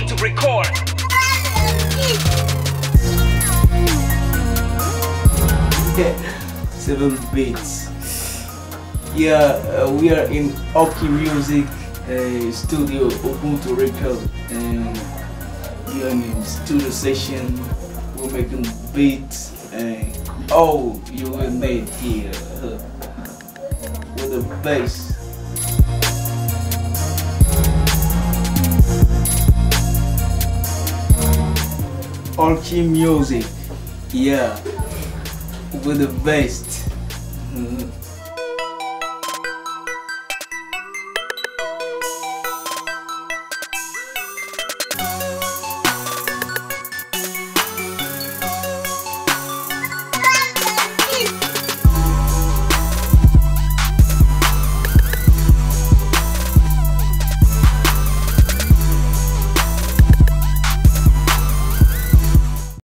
Ubuntu record. Seven beats. Yeah, we are in Oki Music studio, Ubuntu record, and we are in studio session. We're making beats, and oh, you will make here with a bass. Oki Music, yeah, with the best.